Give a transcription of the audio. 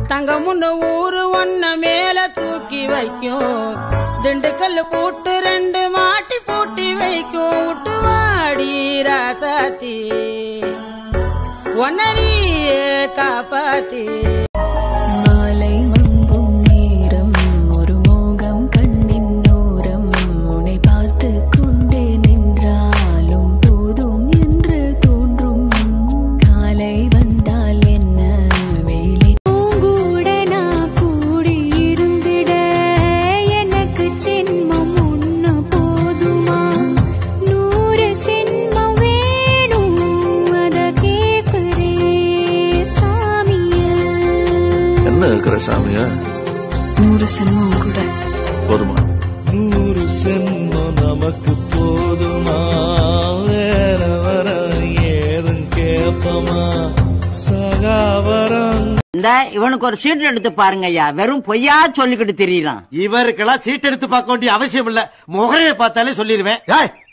தங்கமுன்னு ஊரு ஒன்ன மேல தூக்கி வைக்கும், திண்டுக்கல் பூட்டு 2 மாட்டி பூட்டி வைக்கும். விட்டு வாடி ராசாத்தி ஒன்னரியே காப்பாத்தி. மாலை மங்கும் நேரம் ஒரு மோகம் கண்ணின் ஓரம், உன்னை பார்த்து கொண்டே நின்றாலும் போதும் என்று தோன்றும். காலை வந்தால் என்ன வேலை கூட நான் கூடி இருந்திட, எனக்கு ஜென்மம் ஒண்ணு போதுமா? 100 ஜென்மம் வேணும், அத கேக்குறே சாமிய. என்ன இருக்கிற சாமியா? 100 ஜென்மம் கூட போதுமா? 100 ஜென்மம் நமக்கு போதுமா? வேற வர ஏதும் கேப்பமா? சகாவரம் இந்த இவனுக்கு ஒரு சீட் எடுத்து பாருங்க ஐயா, வெறும் பொய்யா சொல்லிக்கிட்டு தெரியலாம். இவருக்கெல்லாம் சீட் எடுத்து பார்க்க வேண்டிய அவசியம் இல்ல, முகரையை பார்த்தாலே சொல்லிடுவேன்.